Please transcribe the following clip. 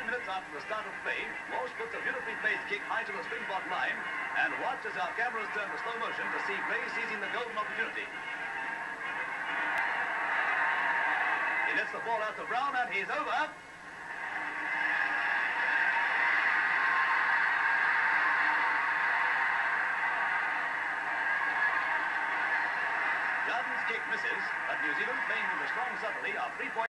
minutes after the start of play, Walsh puts a beautifully placed kick high to the Springbok line, and watch as our cameras turn to slow motion to see Gray seizing the golden opportunity. He lets the ball out to Brown, and he's over. Garden's kick misses, but New Zealand, playing with a strong subtlety, are 3 points.